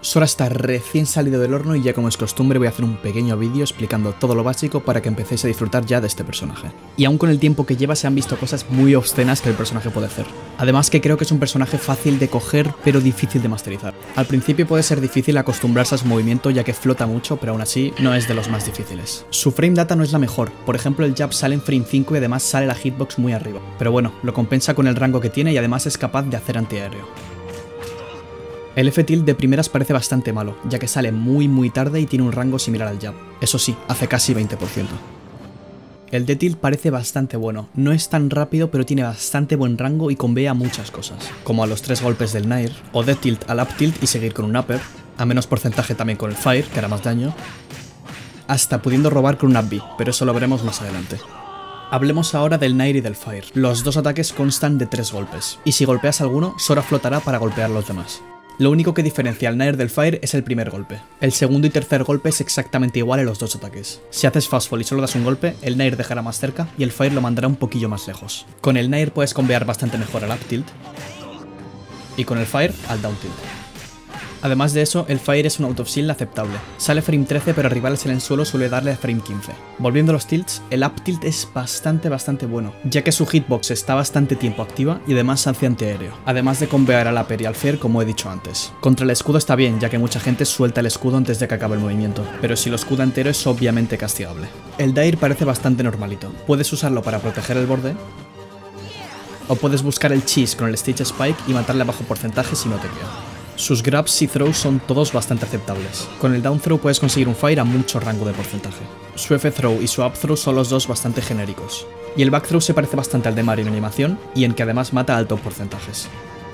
Sora está recién salido del horno y ya como es costumbre voy a hacer un pequeño vídeo explicando todo lo básico para que empecéis a disfrutar ya de este personaje. Y aún con el tiempo que lleva se han visto cosas muy obscenas que el personaje puede hacer. Además que creo que es un personaje fácil de coger pero difícil de masterizar. Al principio puede ser difícil acostumbrarse a su movimiento ya que flota mucho, pero aún así no es de los más difíciles. Su frame data no es la mejor, por ejemplo el jab sale en frame 5 y además sale la hitbox muy arriba. Pero bueno, lo compensa con el rango que tiene y además es capaz de hacer antiaéreo. El F-tilt de primeras parece bastante malo, ya que sale muy tarde y tiene un rango similar al jab. Eso sí, hace casi 20%. El D-tilt parece bastante bueno, no es tan rápido pero tiene bastante buen rango y convea muchas cosas, como a los 3 golpes del Nair, o D-tilt al up-tilt y seguir con un upper, a menos porcentaje también con el Fire, que hará más daño, hasta pudiendo robar con un up-B, pero eso lo veremos más adelante. Hablemos ahora del Nair y del Fire. Los dos ataques constan de 3 golpes, y si golpeas alguno, Sora flotará para golpear los demás. Lo único que diferencia al Nair del Fire es el primer golpe. El segundo y tercer golpe es exactamente igual en los dos ataques. Si haces fastfall y solo das un golpe, el Nair dejará más cerca y el Fire lo mandará un poquillo más lejos. Con el Nair puedes combear bastante mejor al up tilt y con el Fire al down tilt. Además de eso, el Fire es un out of shield aceptable. Sale frame 13 pero rivales en el suelo suele darle a frame 15. Volviendo a los tilts, el up tilt es bastante bueno, ya que su hitbox está bastante tiempo activa y además hace antiaéreo, además de combear al upper y al fair como he dicho antes. Contra el escudo está bien, ya que mucha gente suelta el escudo antes de que acabe el movimiento, pero si lo escuda entero es obviamente castigable. El Dair parece bastante normalito, puedes usarlo para proteger el borde, o puedes buscar el cheese con el Stitch Spike y matarle a bajo porcentaje si no te queda. Sus grabs y throws son todos bastante aceptables. Con el down throw puedes conseguir un fire a mucho rango de porcentaje. Su F throw y su up throw son los dos bastante genéricos. Y el back throw se parece bastante al de Mario en animación y en que además mata a altos porcentajes.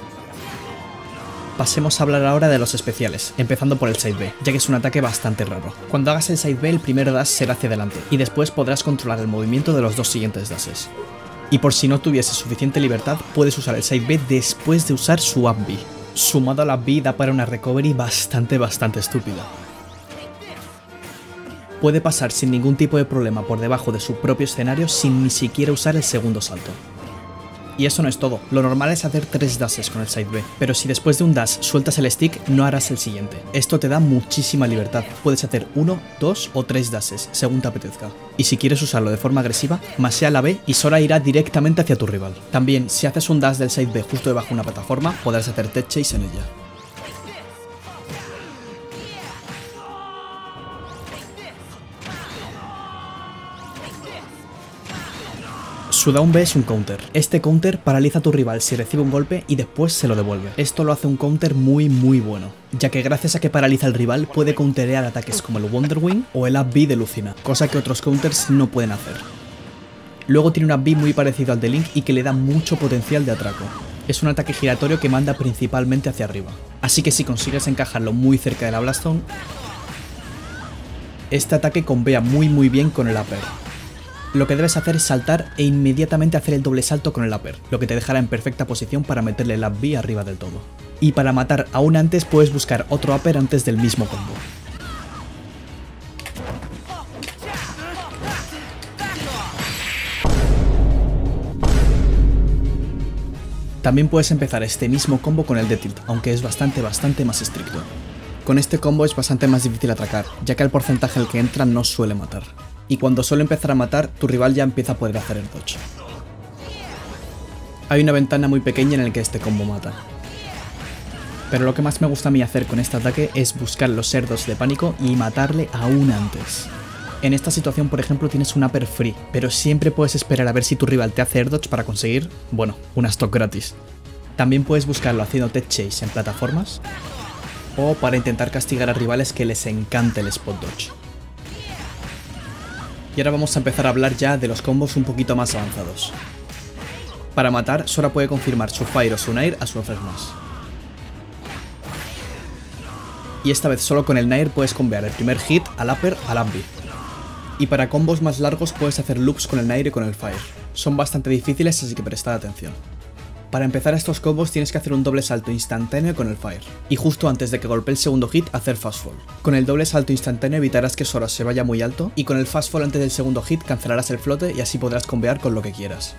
Pasemos a hablar ahora de los especiales, empezando por el side B, ya que es un ataque bastante raro. Cuando hagas el side B el primer dash será hacia adelante y después podrás controlar el movimiento de los dos siguientes dashes. Y por si no tuvieses suficiente libertad puedes usar el side B después de usar su up B. Sumado a la B da para una recovery bastante estúpida. Puede pasar sin ningún tipo de problema por debajo de su propio escenario sin ni siquiera usar el segundo salto. Y eso no es todo, lo normal es hacer 3 dashes con el side B, pero si después de un dash sueltas el stick no harás el siguiente. Esto te da muchísima libertad, puedes hacer 1, 2 o 3 dashes, según te apetezca. Y si quieres usarlo de forma agresiva, masea la B y Sora irá directamente hacia tu rival. También, si haces un dash del side B justo debajo de una plataforma, podrás hacer tech chase en ella. Su down B es un counter. Este counter paraliza a tu rival si recibe un golpe y después se lo devuelve. Esto lo hace un counter muy bueno, ya que gracias a que paraliza al rival puede counterear ataques como el Wonder Wing o el up B de Lucina, cosa que otros counters no pueden hacer. Luego tiene un up B muy parecido al de Link y que le da mucho potencial de atraco. Es un ataque giratorio que manda principalmente hacia arriba, así que si consigues encajarlo muy cerca de la Blaststone, este ataque combea muy bien con el upper. Lo que debes hacer es saltar e inmediatamente hacer el doble salto con el upper, lo que te dejará en perfecta posición para meterle el up B arriba del todo. Y para matar aún antes puedes buscar otro upper antes del mismo combo. También puedes empezar este mismo combo con el D-tilt, aunque es bastante más estricto. Con este combo es bastante más difícil atracar, ya que el porcentaje al que entra no suele matar. Y cuando suele empezar a matar, tu rival ya empieza a poder hacer el dodge. Hay una ventana muy pequeña en la que este combo mata. Pero lo que más me gusta a mí hacer con este ataque es buscar los air dodge de pánico y matarle aún antes. En esta situación, por ejemplo, tienes un upper free, pero siempre puedes esperar a ver si tu rival te hace air dodge para conseguir, bueno, una stock gratis. También puedes buscarlo haciendo tech chase en plataformas o para intentar castigar a rivales que les encante el spot dodge. Y ahora vamos a empezar a hablar ya de los combos un poquito más avanzados. Para matar, Sora puede confirmar su Fire o su Nair a su F-Smash. Y esta vez solo con el Nair puedes combear el primer hit al upper al up B. Y para combos más largos puedes hacer loops con el Nair y con el Fire. Son bastante difíciles así que prestad atención. Para empezar estos combos tienes que hacer un doble salto instantáneo con el Fire, y justo antes de que golpee el segundo hit hacer fastfall. Con el doble salto instantáneo evitarás que Sora se vaya muy alto, y con el fastfall antes del segundo hit cancelarás el flote y así podrás combear con lo que quieras.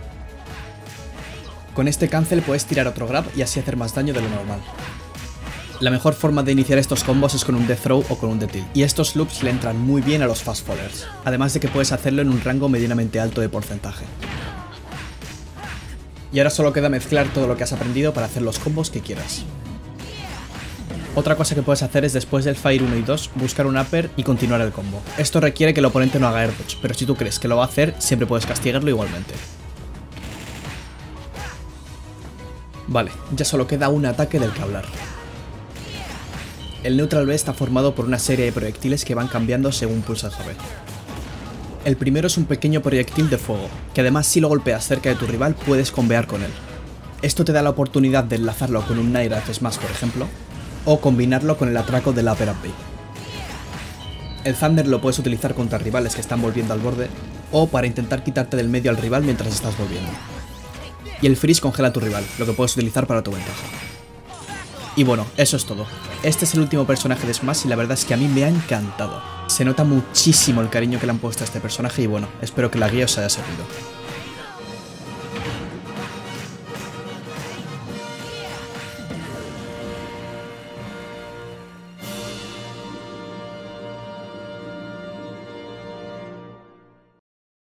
Con este cancel puedes tirar otro grab y así hacer más daño de lo normal. La mejor forma de iniciar estos combos es con un Death Throw o con un Death Tilt, y estos loops le entran muy bien a los Fast Fallers, además de que puedes hacerlo en un rango medianamente alto de porcentaje. Y ahora solo queda mezclar todo lo que has aprendido para hacer los combos que quieras. Otra cosa que puedes hacer es después del Fire 1 y 2 buscar un upper y continuar el combo. Esto requiere que el oponente no haga air dodge, pero si tú crees que lo va a hacer, siempre puedes castigarlo igualmente. Vale, ya solo queda un ataque del que hablar. El Neutral B está formado por una serie de proyectiles que van cambiando según pulsas a B. El primero es un pequeño proyectil de fuego, que además si lo golpeas cerca de tu rival puedes combear con él. Esto te da la oportunidad de enlazarlo con un Nair F Smash por ejemplo, o combinarlo con el atraco del Upper Up B. El Thunder lo puedes utilizar contra rivales que están volviendo al borde, o para intentar quitarte del medio al rival mientras estás volviendo. Y el Freeze congela a tu rival, lo que puedes utilizar para tu ventaja. Y bueno, eso es todo. Este es el último personaje de Smash y la verdad es que a mí me ha encantado. Se nota muchísimo el cariño que le han puesto a este personaje y bueno, espero que la guía os haya servido.